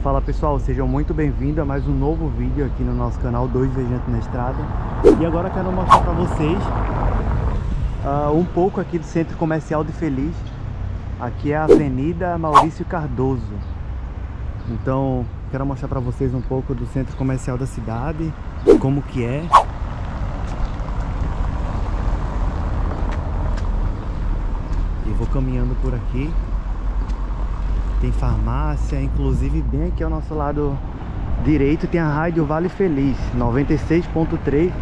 Fala pessoal, sejam muito bem-vindos a mais um novo vídeo aqui no nosso canal Dois Viajantes na Estrada. E agora eu quero mostrar para vocês um pouco aqui do Centro Comercial de Feliz. Aqui é a Avenida Maurício Cardoso. Então quero mostrar para vocês um pouco do Centro Comercial da cidade, como que é. E vou caminhando por aqui. Tem farmácia, inclusive bem aqui ao nosso lado direito tem a rádio Vale Feliz 96.3.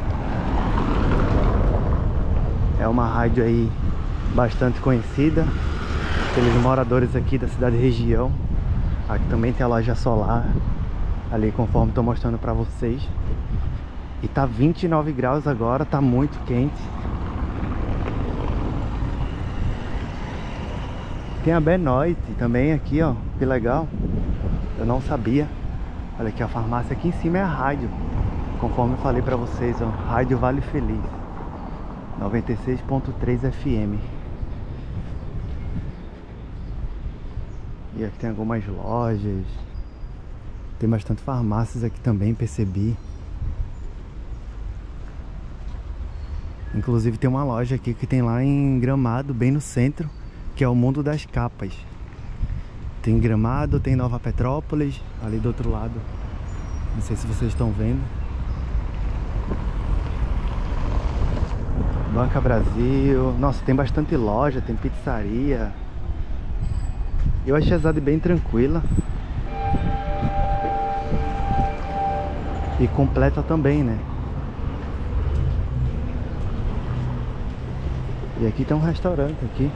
É uma rádio aí bastante conhecida pelos moradores aqui da cidade e região. Aqui também tem a loja solar ali, conforme estou mostrando para vocês. E tá 29 graus agora, tá muito quente. Tem a Benoit também aqui, ó, que legal. Eu não sabia. Olha aqui, a farmácia aqui em cima é a rádio. Conforme eu falei pra vocês, ó, rádio Vale Feliz 96.3 FM. E aqui tem algumas lojas. Tem bastante farmácias aqui também, percebi. Inclusive tem uma loja aqui que tem lá em Gramado, bem no centro, que é o Mundo das Capas. Tem Gramado, tem Nova Petrópolis, ali do outro lado. Não sei se vocês estão vendo. Banca Brasil. Nossa, tem bastante loja, tem pizzaria. Eu achei a cidade bem tranquila. E completa também, né? E aqui tem um restaurante aqui.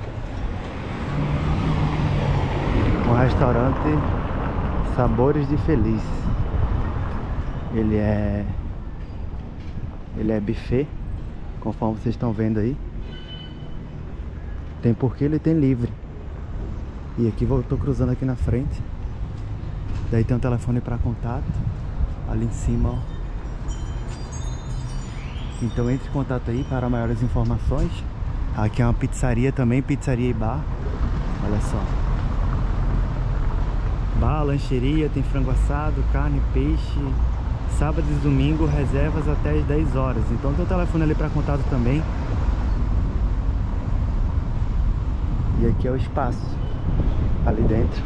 Um restaurante Sabores de Feliz. Ele é buffet, conforme vocês estão vendo aí. Tem por quilo e tem livre. E aqui eu tô cruzando aqui na frente. Daí tem um telefone para contato ali em cima, ó. Então entre em contato aí para maiores informações. Aqui é uma pizzaria também, pizzaria e bar. Olha só. Bar, lancheria, tem frango assado, carne, peixe. Sábado e domingo, reservas até as 10 horas. Então tem o telefone ali para contato também. E aqui é o espaço ali dentro.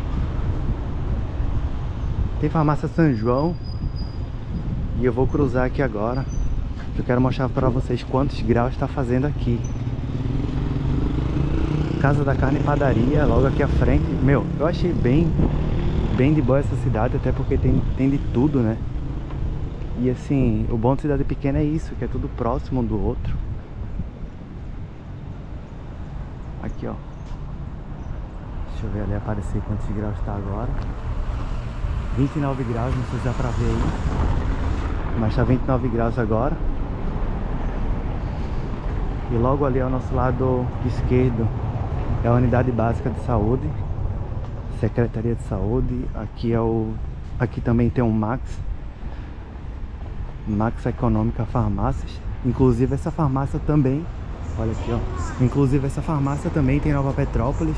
Tem farmácia São João. E eu vou cruzar aqui agora. Eu quero mostrar para vocês quantos graus está fazendo aqui. Casa da Carne e Padaria, logo aqui à frente. Meu, eu achei bem de boa essa cidade, até porque tem de tudo, né? E assim, o bom de cidade pequena é isso, que é tudo próximo um do outro. Aqui, ó. Deixa eu ver ali aparecer quantos graus está agora. 29 graus, não sei se dá pra ver aí. Mas tá 29 graus agora. E logo ali ao nosso lado esquerdo é a Unidade Básica de Saúde, Secretaria de Saúde. Aqui também tem um Max Econômica Farmácias. Inclusive essa farmácia também, olha aqui, ó. Inclusive essa farmácia também tem Nova Petrópolis.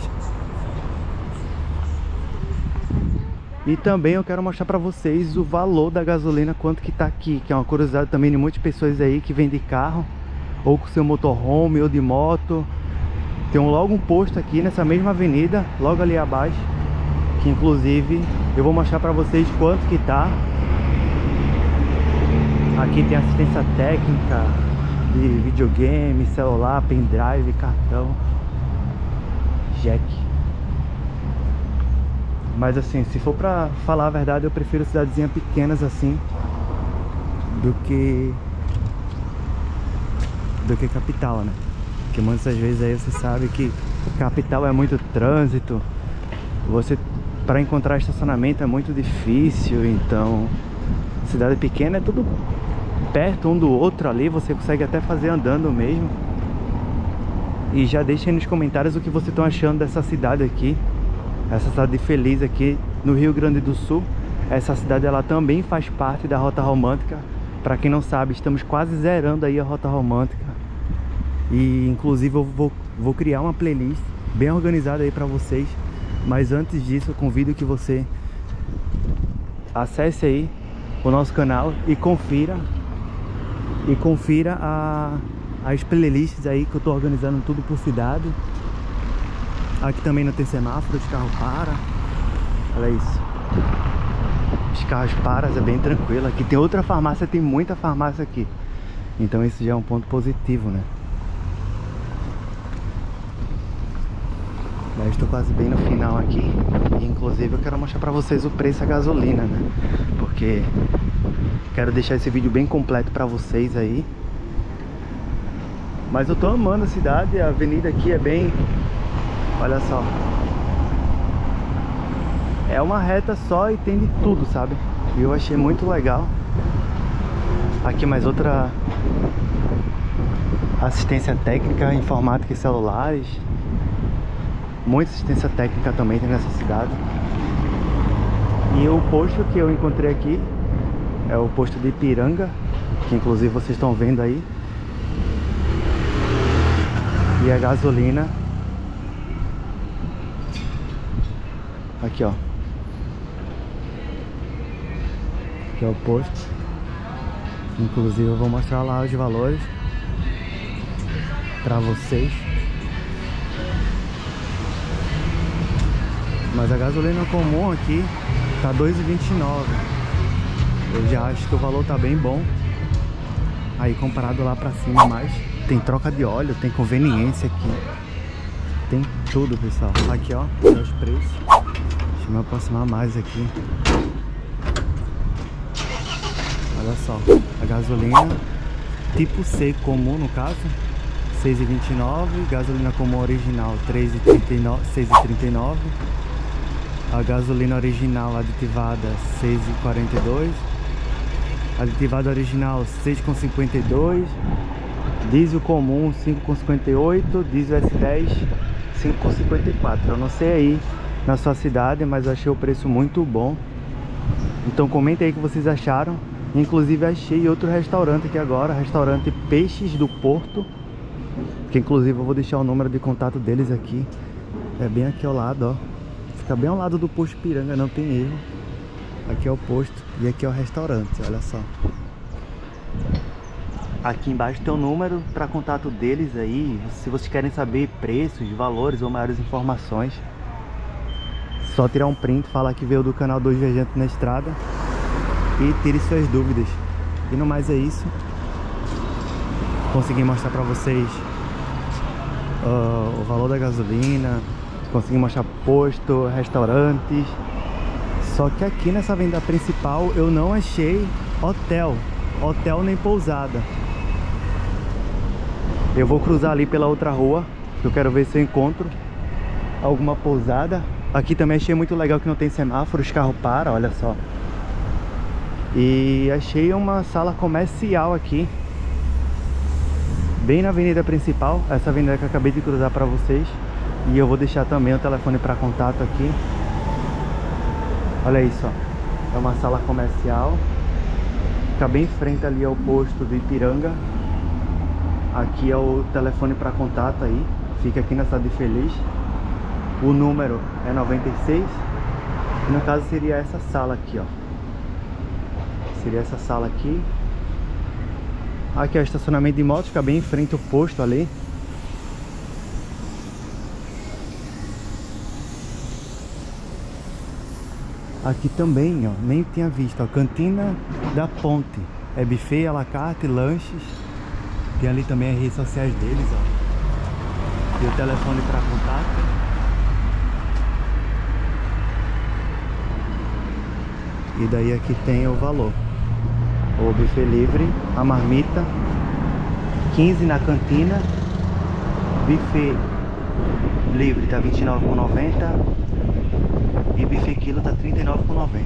E também eu quero mostrar para vocês o valor da gasolina, quanto que tá aqui, que é uma curiosidade também de muitas pessoas aí que vêm de carro ou com seu motorhome ou de moto. Tem logo um posto aqui nessa mesma avenida, logo ali abaixo, que inclusive eu vou mostrar para vocês quanto que tá. Aqui tem assistência técnica de videogame, celular, pendrive, cartão, jack. Mas assim, se for pra falar a verdade, eu prefiro cidadezinhas pequenas assim do que capital, né? Porque muitas vezes aí você sabe que capital é muito trânsito. Para encontrar estacionamento é muito difícil. Então cidade pequena é tudo perto um do outro ali, você consegue até fazer andando mesmo. E já deixem nos comentários o que vocês estão achando dessa cidade aqui, essa cidade Feliz aqui no Rio Grande do Sul. Essa cidade ela também faz parte da Rota Romântica. Para quem não sabe, estamos quase zerando aí a Rota Romântica. E inclusive eu vou criar uma playlist bem organizada aí para vocês. Mas antes disso, eu convido que você acesse aí o nosso canal e confira as playlists aí que eu tô organizando tudo por cidade. Aqui também não tem semáforo, os carros param. Olha isso. Os carros param, é bem tranquilo. Aqui tem outra farmácia, tem muita farmácia aqui. Então isso já é um ponto positivo, né? Mas estou quase bem no final aqui. E inclusive eu quero mostrar pra vocês o preço da gasolina, né? Porque quero deixar esse vídeo bem completo pra vocês aí. Mas eu tô amando a cidade, a avenida aqui é bem... Olha só. É uma reta só e tem de tudo, sabe? E eu achei muito legal. Aqui mais outra assistência técnica, informática e celulares. Muita assistência técnica também tem nessa cidade. E o posto que eu encontrei aqui é o posto de Ipiranga, que inclusive vocês estão vendo aí. E a gasolina aqui, ó. Aqui é o posto. Inclusive eu vou mostrar lá os valores pra vocês. Mas a gasolina comum aqui tá R$2,29. Eu já acho que o valor tá bem bom. Aí comparado lá pra cima, mais tem troca de óleo, tem conveniência aqui. Tem tudo, pessoal. Aqui, ó, os preços. Deixa eu me aproximar mais aqui. Olha só, a gasolina tipo C comum, no caso, R$6,29. Gasolina comum original, R$6,39. A gasolina original aditivada, R$6,42. Aditivada original, R$6,52. Diesel comum, R$5,58. Diesel S10, R$5,54. Eu não sei aí na sua cidade, mas eu achei o preço muito bom. Então comenta aí o que vocês acharam. Inclusive achei outro restaurante aqui agora, restaurante Peixes do Porto, que inclusive eu vou deixar o número de contato deles aqui. É bem aqui ao lado, ó. Fica bem ao lado do posto Ipiranga, não tem erro. Aqui é o posto e aqui é o restaurante, olha só. Aqui embaixo tem o número para contato deles aí. Se vocês querem saber preços, valores ou maiores informações, só tirar um print, falar que veio do canal Dois Viajantes na Estrada e tire suas dúvidas. E no mais é isso. Consegui mostrar pra vocês o valor da gasolina, consegui mostrar posto, restaurantes. Só que aqui nessa avenida principal eu não achei hotel nem pousada. Eu vou cruzar ali pela outra rua, que eu quero ver se eu encontro alguma pousada. Aqui também achei muito legal que não tem semáforo, os carros param, olha só. E achei uma sala comercial aqui, bem na avenida principal, essa avenida que eu acabei de cruzar para vocês. E eu vou deixar também o telefone para contato aqui. Olha isso, ó. É uma sala comercial, fica bem em frente ali ao posto do Ipiranga. Aqui é o telefone para contato aí, fica aqui na Cidade Feliz. O número é 96. E no caso seria essa sala aqui, ó. Seria essa sala aqui. Aqui é o estacionamento de motos, fica bem em frente ao posto ali. Aqui também, ó, nem tinha visto, ó, Cantina da Ponte. É buffet, à la carte, lanches. Tem ali também as redes sociais deles, ó. E o telefone para contato. E daí aqui tem o valor. O buffet livre, a marmita, 15 na cantina. Buffet livre tá R$29,90. E buffet quilo tá R$39,90.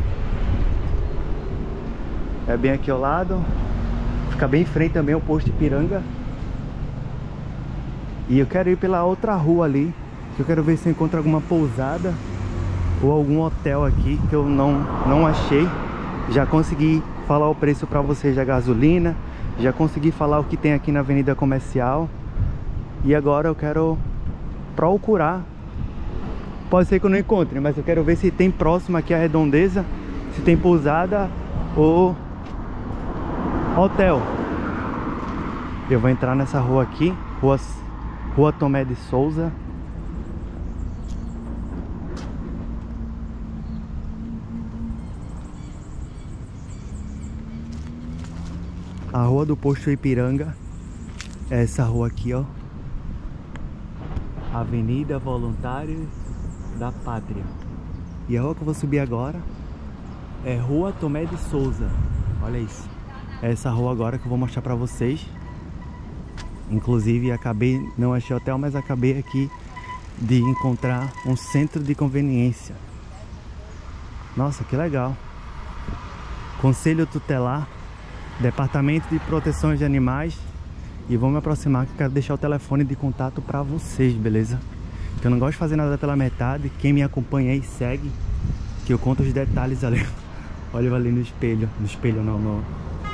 É bem aqui ao lado. Fica bem em frente também o posto Ipiranga. E eu quero ir pela outra rua ali, que eu quero ver se eu encontro alguma pousada ou algum hotel aqui que eu não achei. Já consegui falar o preço para vocês da gasolina, já consegui falar o que tem aqui na avenida comercial. E agora eu quero procurar. Pode ser que eu não encontre, mas eu quero ver se tem próximo aqui a Redondeza se tem pousada ou hotel. Eu vou entrar nessa rua aqui, Rua Tomé de Souza. A Rua do Posto Ipiranga é essa rua aqui, ó. Avenida Voluntários da Pátria. E a rua que eu vou subir agora é Rua Tomé de Souza. Olha isso. É essa rua agora que eu vou mostrar pra vocês. Inclusive não achei hotel, mas acabei aqui de encontrar um centro de conveniência. Nossa, que legal. Conselho Tutelar, Departamento de Proteção de Animais. E vou me aproximar que eu quero deixar o telefone de contato pra vocês, beleza? Que eu não gosto de fazer nada pela metade. Quem me acompanha aí segue, que eu conto os detalhes ali. Olha eu ali no espelho. No espelho não, no...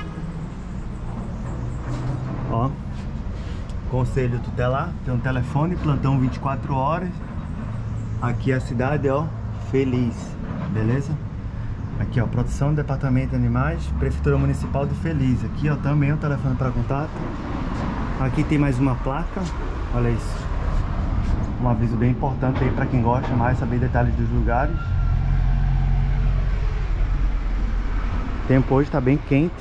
Ó, Conselho Tutelar, tem um telefone, plantão 24 horas. Aqui é a cidade, ó, Feliz, beleza? Aqui, ó, Proteção do Departamento de Animais, Prefeitura Municipal de Feliz. Aqui, ó, também o telefone para contato. Aqui tem mais uma placa, olha isso. Um aviso bem importante aí para quem gosta mais de saber detalhes dos lugares. O tempo hoje tá bem quente.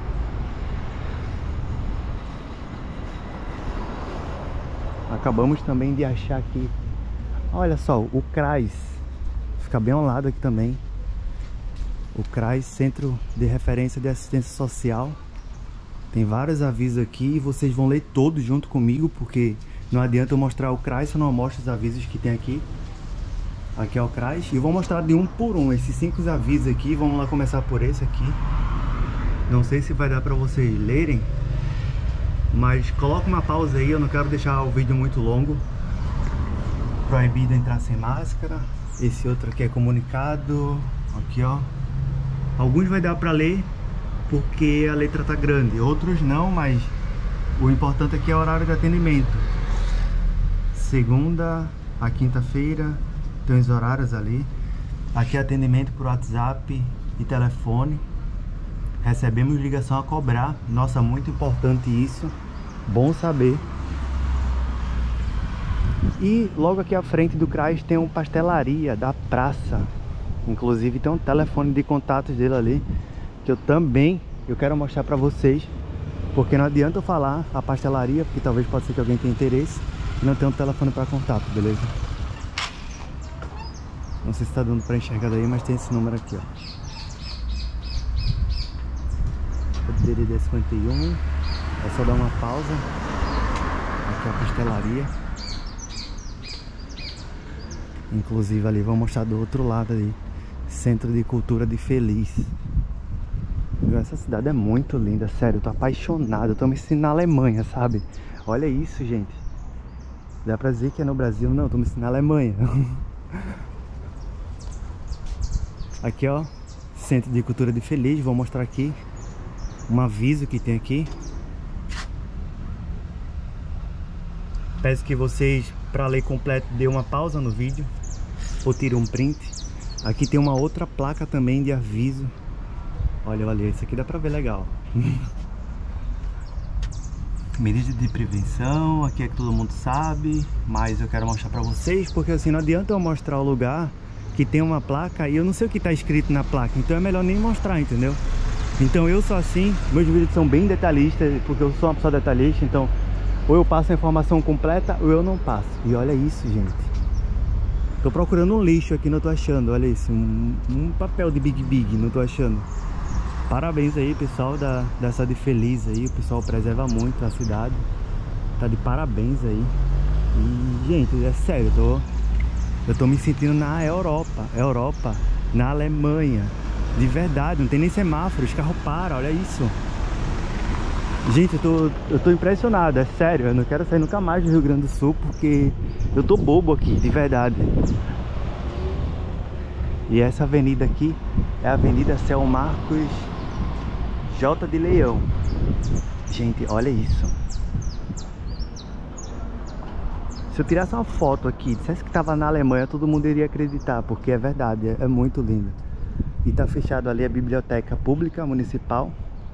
Acabamos também de achar aqui, olha só, o CRAS. Fica bem ao lado aqui também. O CRAS, Centro de Referência de Assistência Social. Tem vários avisos aqui e vocês vão ler todos junto comigo, porque não adianta eu mostrar o CRAS se eu não mostro os avisos que tem aqui. Aqui é o CRAS e vou mostrar de um por um esses 5 avisos aqui. Vamos lá começar por esse aqui. Não sei se vai dar pra vocês lerem, mas coloca uma pausa aí, eu não quero deixar o vídeo muito longo. Proibido entrar sem máscara. Esse outro aqui é comunicado. Aqui, ó. Alguns vai dar pra ler porque a letra tá grande, outros não, mas o importante aqui é o horário de atendimento. Segunda a quinta-feira tem os horários ali. Aqui é atendimento por WhatsApp e telefone. Recebemos ligação a cobrar. Nossa, muito importante isso. Bom saber. E logo aqui à frente do CRAS tem uma pastelaria da praça. Inclusive tem um telefone de contatos dele ali, que eu quero mostrar pra vocês. Porque não adianta eu falar a pastelaria, porque talvez pode ser que alguém tenha interesse e não tenha um telefone para contato, beleza? Não sei se tá dando pra enxergar daí, mas tem esse número aqui, ó. DDD 51. É só dar uma pausa. Aqui é a pastelaria. Inclusive ali, vou mostrar do outro lado ali, Centro de Cultura de Feliz. Essa cidade é muito linda, sério, eu tô apaixonado. Eu tô me sentindo na Alemanha, sabe? Olha isso, gente. Dá pra dizer que é no Brasil? Não, eu tô me sentindo na Alemanha. Aqui, ó, Centro de Cultura de Feliz. Vou mostrar aqui um aviso que tem aqui. Peço que vocês, para ler completo, dê uma pausa no vídeo ou tire um print. Aqui tem uma outra placa também de aviso. Olha, olha, isso aqui dá pra ver legal. Medidas de prevenção, aqui é que todo mundo sabe, mas eu quero mostrar pra vocês, porque assim, não adianta eu mostrar o lugar que tem uma placa e eu não sei o que tá escrito na placa, então é melhor nem mostrar, entendeu? Então eu sou assim, meus vídeos são bem detalhistas, porque eu sou uma pessoa detalhista, então ou eu passo a informação completa ou eu não passo. E olha isso, gente. Tô procurando um lixo aqui, não tô achando, olha isso, um papel de Big, não tô achando. Parabéns aí, pessoal dessa de Feliz aí, o pessoal preserva muito a cidade. Tá de parabéns aí. E, gente, é sério, eu tô me sentindo na Europa, na Alemanha. De verdade, não tem nem semáforo, os carros param, olha isso. Gente, eu tô impressionado, é sério, eu não quero sair nunca mais do Rio Grande do Sul, porque eu tô bobo aqui, de verdade. E essa avenida aqui é a Avenida Céu Marcos J de Leão. Gente, olha isso. Se eu tirasse uma foto aqui, dissesse que tava na Alemanha, todo mundo iria acreditar, porque é verdade, é muito lindo. E tá fechado ali a biblioteca pública municipal.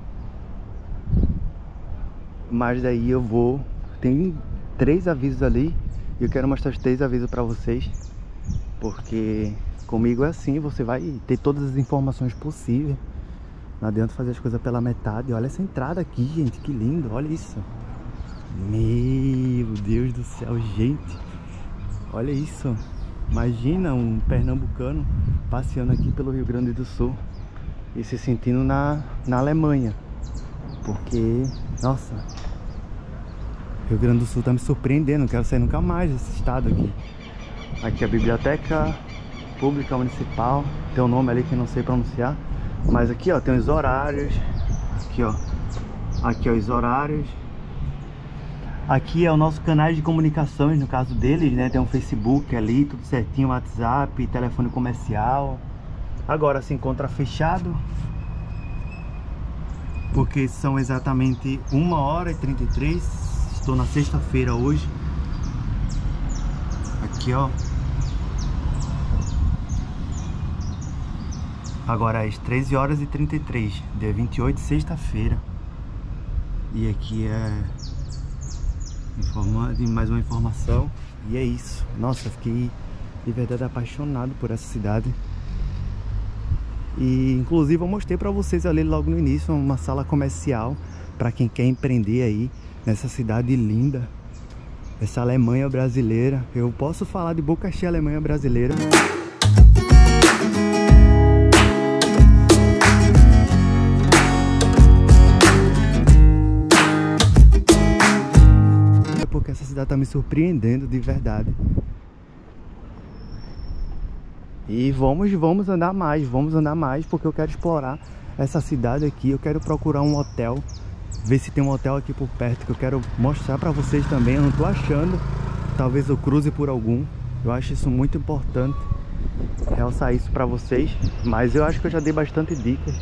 Mas daí eu vou... Tem 3 avisos ali. E eu quero mostrar os 3 avisos pra vocês. Porque comigo é assim, você vai ter todas as informações possíveis. Não adianta fazer as coisas pela metade. Olha essa entrada aqui, gente, que lindo, olha isso. Meu Deus do céu, gente. Olha isso. Imagina um pernambucano passeando aqui pelo Rio Grande do Sul e se sentindo na Alemanha. Porque, nossa, Rio Grande do Sul tá me surpreendendo. Não quero sair nunca mais desse estado aqui. Aqui é a Biblioteca Pública Municipal. Tem um nome ali que não sei pronunciar. Mas aqui, ó, tem os horários. Aqui, ó. Aqui, ó, os horários. Aqui é o nosso canal de comunicações, no caso deles, né? Tem um Facebook ali, tudo certinho, WhatsApp, telefone comercial. Agora se encontra fechado, porque são exatamente 1h33. Estou na sexta-feira hoje. Aqui, ó. Agora às 13h33, dia 28, sexta-feira. E aqui é mais uma informação. E é isso. Nossa, eu fiquei de verdade apaixonado por essa cidade. E inclusive eu mostrei pra vocês ali logo no início uma sala comercial para quem quer empreender aí nessa cidade linda, essa Alemanha brasileira. Eu posso falar de boca cheia Alemanha brasileira. Porque essa cidade tá me surpreendendo de verdade. E vamos andar mais, porque eu quero explorar essa cidade aqui. Eu quero procurar um hotel, ver se tem um hotel aqui por perto, que eu quero mostrar pra vocês também. Eu não tô achando, talvez eu cruze por algum. Eu acho isso muito importante, realçar isso pra vocês. Mas eu acho que eu já dei bastante dicas.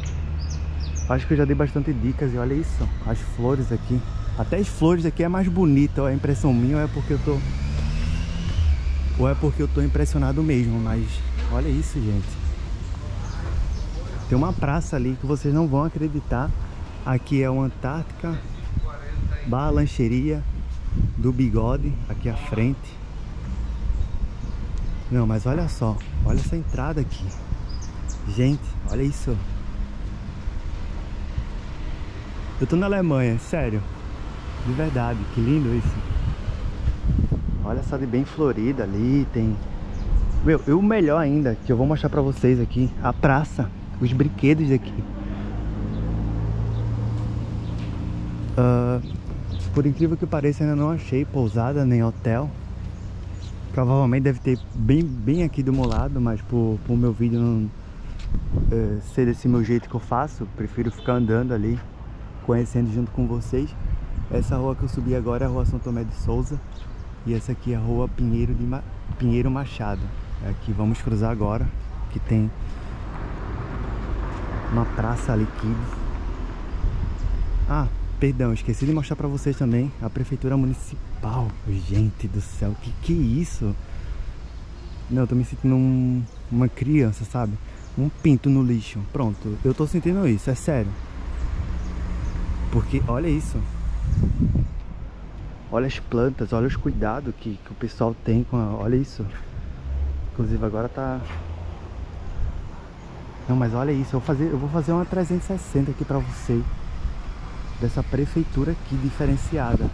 E olha isso, as flores aqui. Até as flores aqui é mais bonita, ó, a impressão minha, ou é porque eu tô impressionado mesmo, mas olha isso, gente. Tem uma praça ali que vocês não vão acreditar. Aqui é o Antártica Bar Lancheria do Bigode, aqui à frente. Não, mas olha só, olha essa entrada aqui. Gente, olha isso. Eu tô na Alemanha, sério. De verdade, que lindo isso. Olha essa de bem florida ali, tem... Meu, e o melhor ainda, que eu vou mostrar pra vocês aqui, a praça, os brinquedos aqui. Por incrível que pareça, ainda não achei pousada nem hotel. Provavelmente deve ter bem aqui do meu lado, mas por meu vídeo não ser desse meu jeito que eu faço, prefiro ficar andando ali, conhecendo junto com vocês. Essa rua que eu subi agora é a Rua São Tomé de Souza. E essa aqui é a Rua Pinheiro Machado. Aqui vamos cruzar agora, que tem uma praça ali, kids. Ah, perdão, esqueci de mostrar pra vocês também a Prefeitura Municipal. Gente do céu, que é isso? Não, eu tô me sentindo uma criança, sabe? Um pinto no lixo. Pronto, eu tô sentindo isso, é sério. Porque olha isso. Olha as plantas, olha os cuidados que o pessoal tem com a... Olha isso. Inclusive agora tá... Não, mas olha isso, eu vou fazer uma 360 aqui pra você. Dessa prefeitura aqui diferenciada.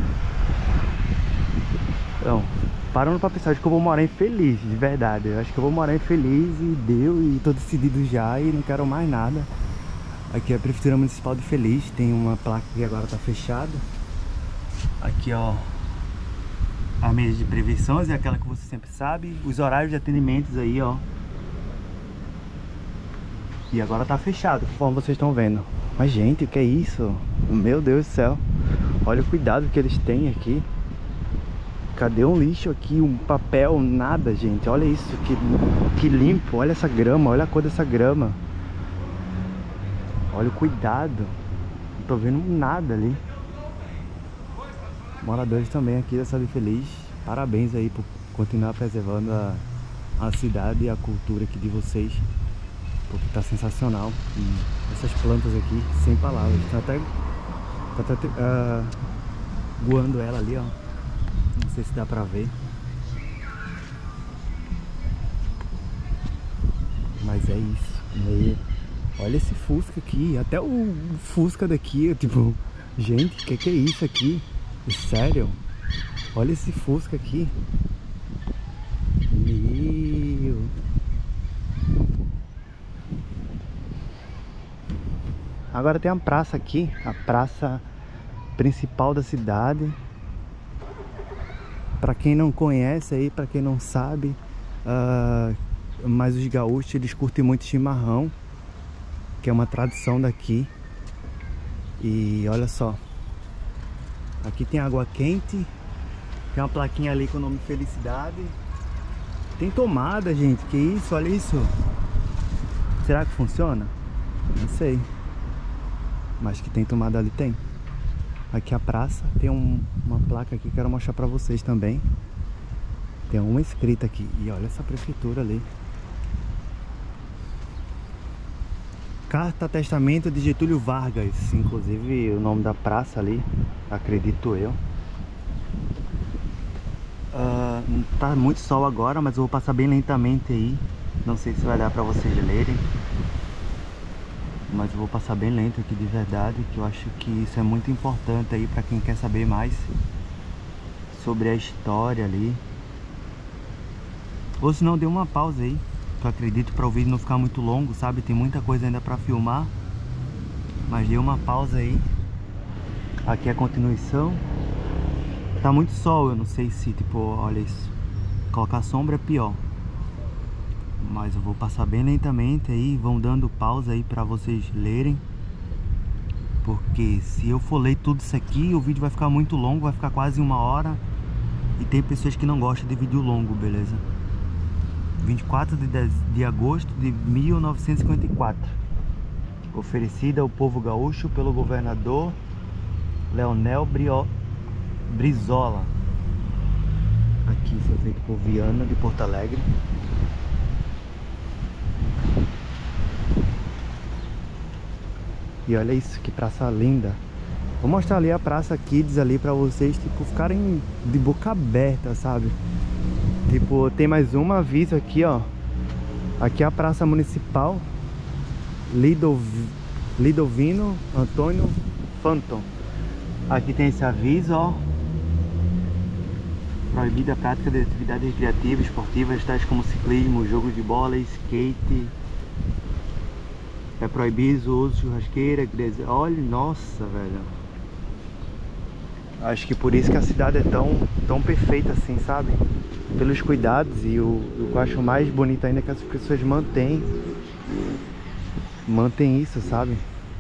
Então, parando pra pensar, acho que eu vou morar infeliz, de verdade. Eu acho que eu vou morar infeliz e deu, e tô decidido já e não quero mais nada. Aqui é a Prefeitura Municipal de Feliz, tem uma placa que agora tá fechada. Aqui, ó, a mesa de prevenções é aquela que você sempre sabe. Os horários de atendimentos aí, ó. E agora tá fechado, conforme vocês estão vendo. Mas, gente, o que é isso? Meu Deus do céu. Olha o cuidado que eles têm aqui. Cadê um lixo aqui? Um papel? Nada, gente. Olha isso, que limpo. Olha essa grama, olha a cor dessa grama. Olha o cuidado. Não tô vendo nada ali. Moradores também aqui da Cidade Feliz. Parabéns aí por continuar preservando a cidade e a cultura aqui de vocês. porque tá sensacional. E essas plantas aqui, sem palavras. Tá até guando ela ali, ó. Não sei se dá pra ver. Mas é isso. E olha esse Fusca aqui. Até o Fusca daqui, tipo... Gente, que é isso aqui? Sério? Olha esse Fusca aqui. Meu... Agora tem uma praça aqui. A praça principal da cidade. Pra quem não conhece aí, pra quem não sabe... mas os gaúchos, eles curtem muito chimarrão, que é uma tradição daqui. E olha só, aqui tem água quente, tem uma plaquinha ali com o nome Felicidade. Tem tomada, gente, que isso, olha isso. Será que funciona? Não sei, mas que tem tomada ali, tem. Aqui a praça, tem uma placa aqui que eu quero mostrar pra vocês também. Tem uma escrita aqui, e olha essa prefeitura ali. Carta Testamento de Getúlio Vargas, inclusive o nome da praça ali, acredito eu. Tá muito sol agora, mas eu vou passar bem lentamente aí. Não sei se vai dar pra vocês lerem, mas eu vou passar bem lento aqui de verdade, que eu acho que isso é muito importante aí pra quem quer saber mais sobre a história ali. Ou se não, dê uma pausa aí, que eu acredito para o vídeo não ficar muito longo, sabe? Tem muita coisa ainda para filmar, mas dê uma pausa aí. Aqui é a continuação. Tá muito sol, eu não sei se, tipo, olha isso. Colocar sombra é pior. Mas eu vou passar bem lentamente aí, vão dando pausa aí para vocês lerem. Porque se eu for ler tudo isso aqui, o vídeo vai ficar muito longo, vai ficar quase 1 hora. E tem pessoas que não gostam de vídeo longo, beleza? 24 de agosto de 1954. Oferecida ao povo gaúcho pelo governador Leonel Brizola. Aqui foi feito por Viana de Porto Alegre. E olha isso, que praça linda. Vou mostrar ali a Praça Kids ali pra vocês, tipo, ficarem de boca aberta, sabe? Tipo, tem mais um aviso aqui, ó. Aqui é a Praça Municipal Lidovino Antônio Fanton. Aqui tem esse aviso, ó. Proibida a prática de atividades recreativas, esportivas, tais como ciclismo, jogo de bola, skate. É proibido o uso de churrasqueira, igreja. Olha, nossa, velho. Acho que por isso que a cidade é tão perfeita assim, sabe? Pelos cuidados. E o que eu acho mais bonito ainda é que as pessoas mantêm isso, sabe?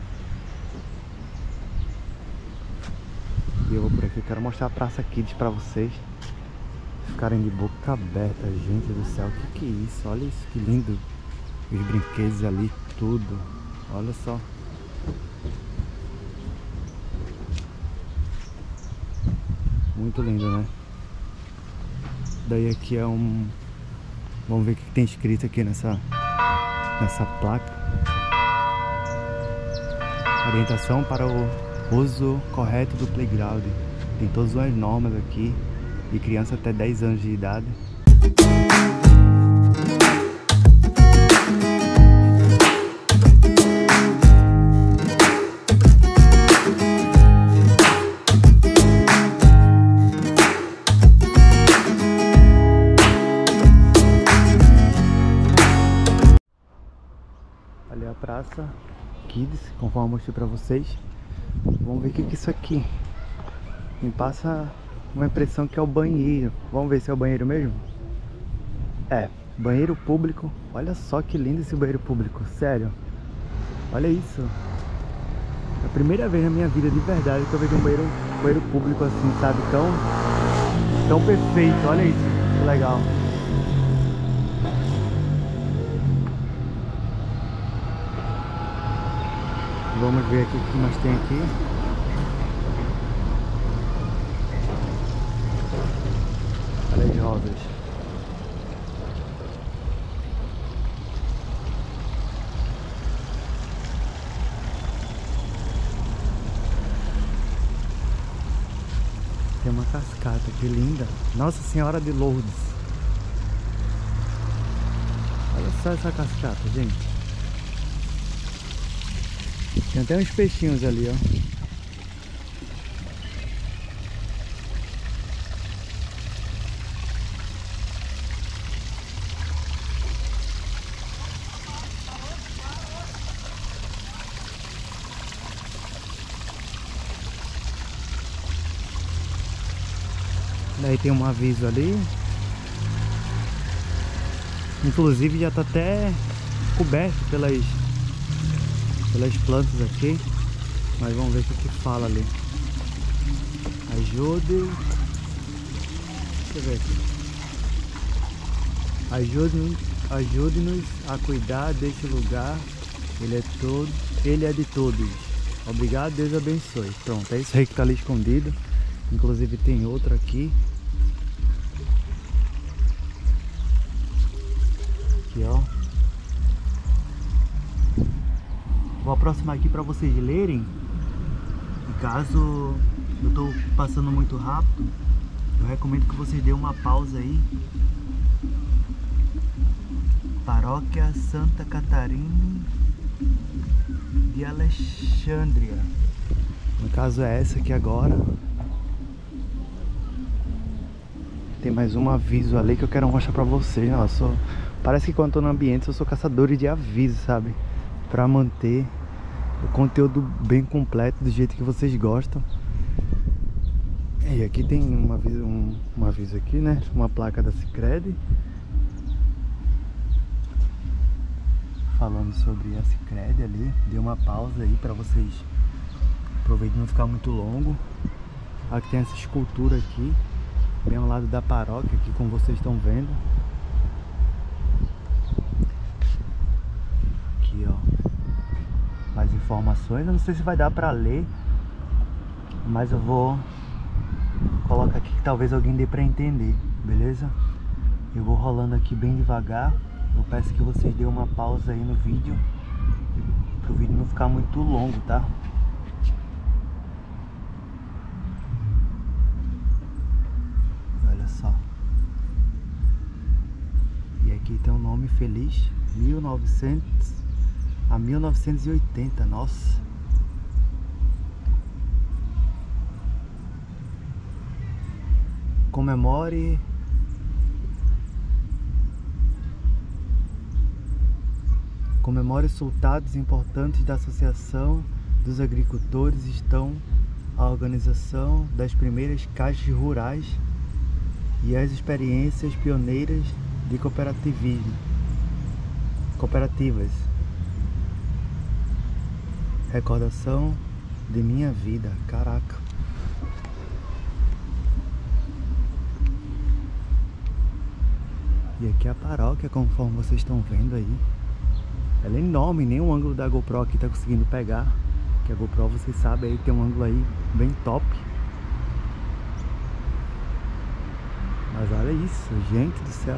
E eu vou por aqui, eu quero mostrar a Praça Kids pra vocês ficarem de boca aberta. Gente do céu, que é isso? Olha isso, que lindo. Os brinquedos ali, tudo. Olha só. Muito lindo, né? Daí aqui é um... Vamos ver o que tem escrito aqui nessa placa. Orientação para o uso correto do playground. Tem todas as normas aqui. De criança até 10 anos de idade. Ali é a Praça Kids, conforme eu mostrei pra vocês. Vamos ver o que é isso aqui. Me passa uma impressão que é o banheiro. Vamos ver se é o banheiro mesmo? É, banheiro público. Olha só que lindo esse banheiro público, sério. Olha isso. É a primeira vez na minha vida de verdade que eu vejo um banheiro público assim, sabe? Tão perfeito, olha isso, que legal. Vamos ver aqui o que mais tem aqui. Olha as rosas. tem uma cascata, que linda. Nossa Senhora de Lourdes. Olha só essa cascata, gente. Tem até uns peixinhos ali, ó. Daí tem um aviso ali. Inclusive já tá até coberto pelas plantas aqui. Mas vamos ver o que fala ali. Ajude. Deixa eu ver aqui. Ajude-nos a cuidar deste lugar. Ele é de todos. Obrigado, Deus abençoe. Pronto, é isso aí que tá ali escondido. Inclusive tem outro aqui. Aqui, ó. Vou aproximar aqui para vocês lerem. E caso eu tô passando muito rápido, eu recomendo que vocês dêem uma pausa aí. Paróquia Santa Catarina de Alexandria. No caso é essa aqui agora. Tem mais um aviso ali que eu quero mostrar pra vocês. Nossa, parece que quando eu tô no ambiente eu sou caçador de avisos, sabe? Pra manter o conteúdo bem completo do jeito que vocês gostam. E aqui tem um aviso aqui, né? Uma placa da Sicredi falando sobre a Sicredi ali. Dei uma pausa aí pra vocês aproveitem não ficar muito longo. Aqui tem essa escultura aqui, bem ao lado da paróquia, aqui como vocês estão vendo. Aqui, ó, mais informações. Eu não sei se vai dar pra ler, mas eu vou colocar aqui que talvez alguém dê pra entender, beleza? Eu vou rolando aqui bem devagar. Eu peço que vocês dêem uma pausa aí no vídeo, para o vídeo não ficar muito longo, tá? Olha só. E aqui tem um nome feliz, 1900 a 1980, nossa. Comemore os resultados importantes da Associação dos Agricultores. Estão a organização das primeiras caixas rurais e as experiências pioneiras de cooperativas. Recordação de minha vida. Caraca. E aqui é a paróquia, conforme vocês estão vendo aí. Ela é enorme, nem o ângulo da GoPro aqui tá conseguindo pegar. Que a GoPro, vocês sabem, aí tem um ângulo aí bem top. Mas olha isso, gente do céu.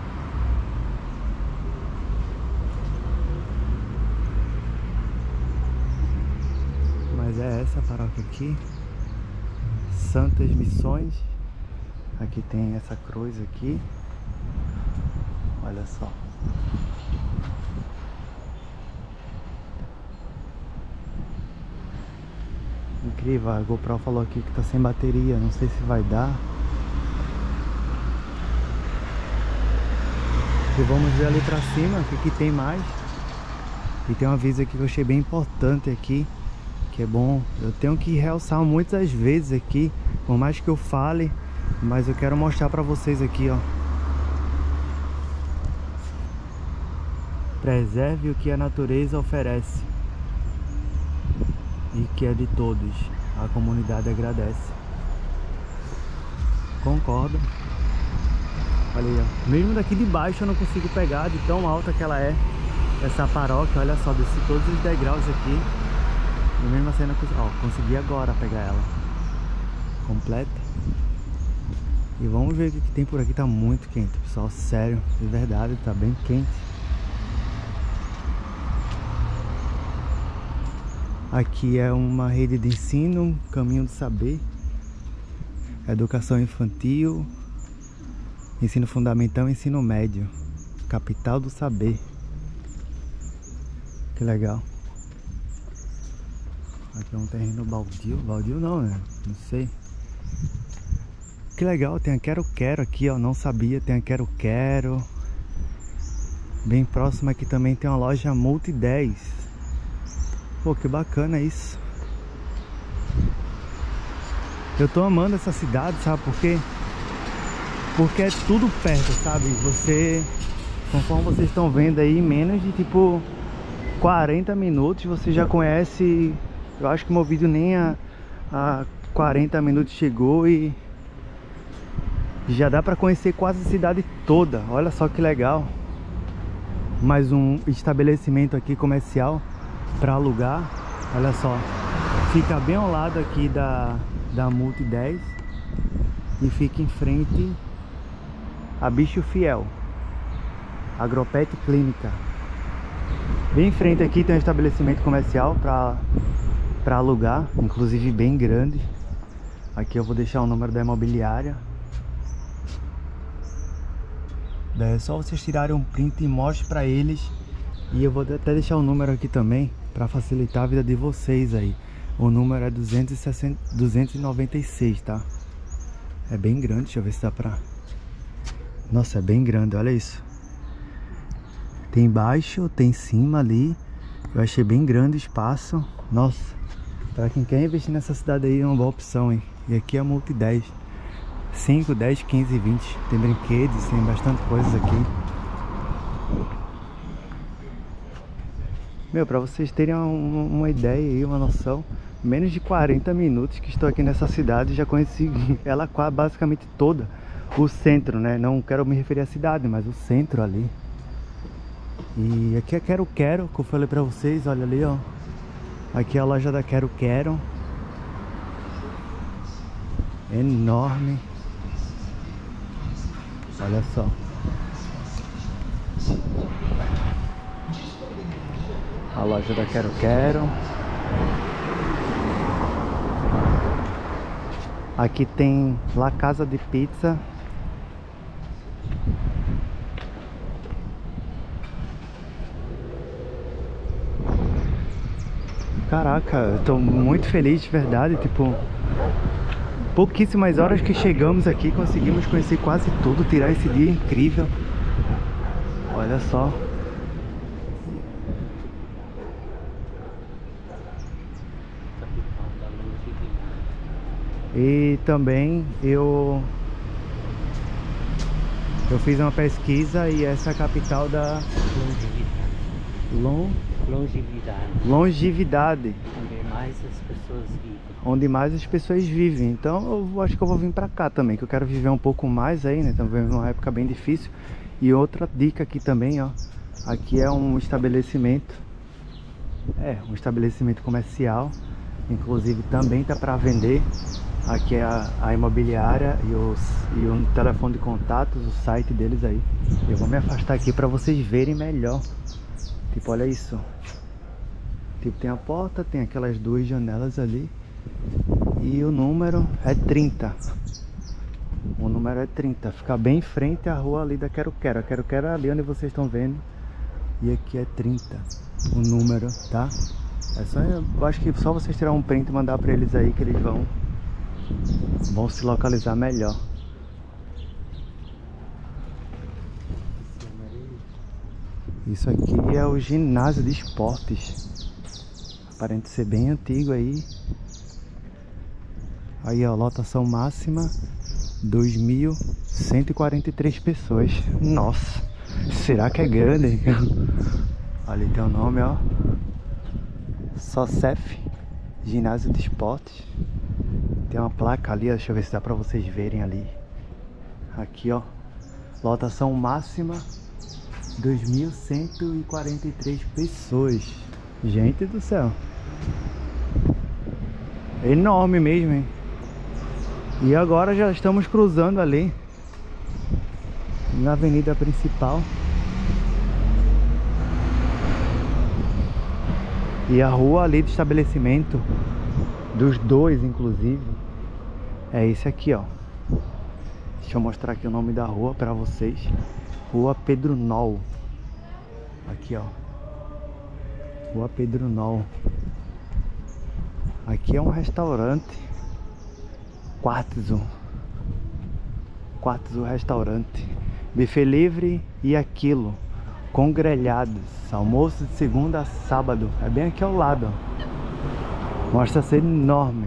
Mas é essa a paróquia aqui. Santas Missões. Aqui tem essa cruz aqui. Olha só. Incrível, a GoPro falou aqui que tá sem bateria, não sei se vai dar. E vamos ver ali pra cima o que tem mais. E tem um aviso aqui que eu achei bem importante aqui, que é bom, eu tenho que realçar muitas vezes aqui, por mais que eu fale, mas eu quero mostrar pra vocês aqui, ó. Preserve o que a natureza oferece e que é de todos. A comunidade agradece. Concordo. Olha aí, ó. Mesmo daqui de baixo eu não consigo pegar, de tão alta que ela é, essa paróquia. Olha só, desci todos os degraus aqui e mesmo assim eu não consegui. Ó, consegui agora pegar ela completa. E vamos ver o que tem por aqui. Tá muito quente, pessoal, sério, de verdade, tá bem quente. Aqui é uma rede de ensino, caminho do saber. Educação infantil, ensino fundamental e ensino médio. Capital do saber. Que legal. Aqui é um terreno baldio. Baldio não, né? Não sei. Que legal, tem a Quero-Quero aqui, ó. Não sabia, tem a Quero-Quero. Bem próximo aqui também tem uma loja Multi 10. Pô, que bacana isso. Eu tô amando essa cidade, sabe por quê? Porque é tudo perto, sabe? Você, conforme vocês estão vendo aí, em menos de tipo 40 minutos você já conhece. Eu acho que meu vídeo nem a 40 minutos chegou e já dá pra conhecer quase a cidade toda. Olha só que legal. Mais um estabelecimento aqui comercial para alugar. Olha só, fica bem ao lado aqui da Multi 10 e fica em frente a Bicho Fiel, Agropet Clínica. Bem em frente aqui tem um estabelecimento comercial para alugar, inclusive bem grande. Aqui eu vou deixar o número da imobiliária. Daí é só vocês tirarem um print e mostrem para eles. E eu vou até deixar o número aqui também para facilitar a vida de vocês aí. O número é 296, tá? É bem grande, deixa eu ver se dá pra... Nossa, é bem grande, olha isso. Tem embaixo, tem em cima ali. Eu achei bem grande o espaço. Nossa, pra quem quer investir nessa cidade aí é uma boa opção, hein? E aqui é a Multi 10. 5, 10, 15, 20. Tem brinquedos, tem bastante coisas aqui. Meu, pra vocês terem uma ideia aí, uma noção, menos de 40 minutos que estou aqui nessa cidade, já conheci ela basicamente toda. O centro, né? Não quero me referir à cidade, mas o centro ali. E aqui é Quero-Quero, que eu falei pra vocês, olha ali, ó. Aqui é a loja da Quero-Quero. Enorme. Olha só. A loja da Quero-Quero. Aqui tem La Casa de Pizza. Caraca, eu tô muito feliz de verdade, tipo, pouquíssimas horas que chegamos aqui, conseguimos conhecer quase tudo, tirar esse dia incrível. Olha só. E também eu fiz uma pesquisa e essa é a capital da longevidade. Onde mais as pessoas vivem. Então eu acho que eu vou vir pra cá também, que eu quero viver um pouco mais aí, né? Também uma época bem difícil. E outra dica aqui também, ó. Aqui é um estabelecimento. É, um estabelecimento comercial. Inclusive também tá para vender. Aqui é a imobiliária e o telefone de contatos, o site deles aí. Eu vou me afastar aqui para vocês verem melhor. Tipo, olha isso. Tipo, tem a porta, tem aquelas duas janelas ali. E o número é 30. O número é 30. Fica bem em frente à rua ali da Quero-Quero. A Quero-Quero é ali onde vocês estão vendo. E aqui é 30. O número, tá? É só, eu acho que só vocês tirar um print e mandar pra eles aí que eles vão se localizar melhor. Isso aqui é o ginásio de esportes. Aparenta ser bem antigo aí. Aí, ó, lotação máxima 2.143 pessoas. Nossa, será que é grande? Ali tem o nome, ó. Socef, ginásio de esportes. Tem uma placa ali, ó, deixa eu ver se dá pra vocês verem ali. Aqui, ó, lotação máxima 2.143 pessoas. Gente do céu, é enorme mesmo, hein? E agora já estamos cruzando ali na avenida principal. E a rua ali do estabelecimento, dos dois inclusive, é esse aqui, ó. Deixa eu mostrar aqui o nome da rua pra vocês. Rua Pedro Nol. Aqui, ó. Rua Pedro Nol. Aqui é um restaurante. Quartzo. Quartzo Restaurante. Buffet livre e aquilo. Com grelhados. Almoço de segunda a sábado. É bem aqui ao lado, ó. Mostra ser enorme.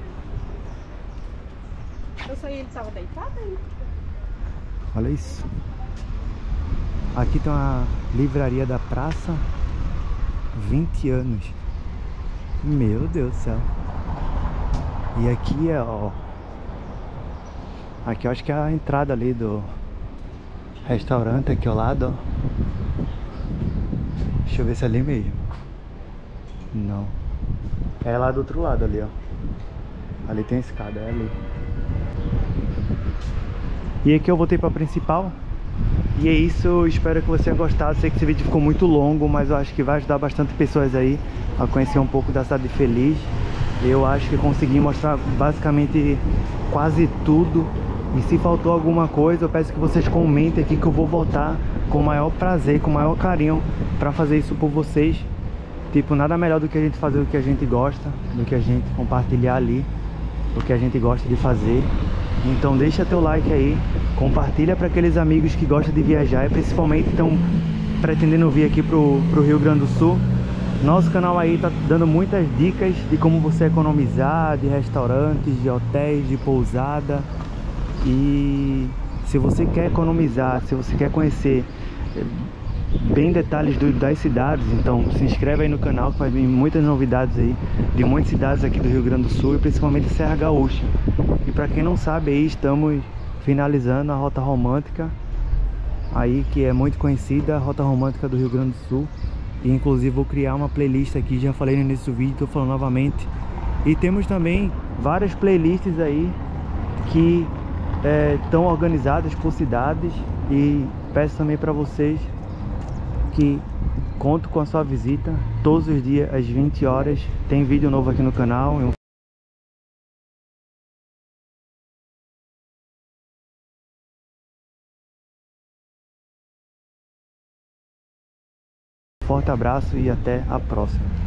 Eu saí, ele tava deitado aí. Olha isso. Aqui tem uma livraria da praça. 20 anos. Meu Deus do céu. E aqui é, ó. Aqui eu acho que é a entrada ali do restaurante aqui ao lado, ó. Deixa eu ver se é ali mesmo. Não. É lá do outro lado ali, ó. Ali tem a escada, é ali. E aqui eu voltei pra principal. E é isso, eu espero que você tenha gostado. Sei que esse vídeo ficou muito longo, mas eu acho que vai ajudar bastante pessoas aí a conhecer um pouco da cidade Feliz. Eu acho que consegui mostrar basicamente quase tudo. E se faltou alguma coisa, eu peço que vocês comentem aqui que eu vou voltar com o maior prazer, com o maior carinho pra fazer isso por vocês. Tipo, nada melhor do que a gente fazer o que a gente gosta, do que a gente compartilhar ali o que a gente gosta de fazer. Então deixa teu like aí, compartilha para aqueles amigos que gostam de viajar e principalmente estão pretendendo vir aqui pro Rio Grande do Sul. Nosso canal aí tá dando muitas dicas de como você economizar, de restaurantes, de hotéis, de pousada. E se você quer economizar, se você quer conhecer bem detalhes das cidades, então se inscreve aí no canal que vai vir muitas novidades aí de muitas cidades aqui do Rio Grande do Sul e principalmente Serra Gaúcha. E para quem não sabe aí, estamos finalizando a Rota Romântica aí, que é muito conhecida, a Rota Romântica do Rio Grande do Sul. E inclusive vou criar uma playlist aqui, já falei no início do vídeo, estou falando novamente. E temos também várias playlists aí que estão organizadas por cidades. E peço também para vocês que conto com a sua visita todos os dias às 20 horas. Tem vídeo novo aqui no canal. Um forte abraço e até a próxima.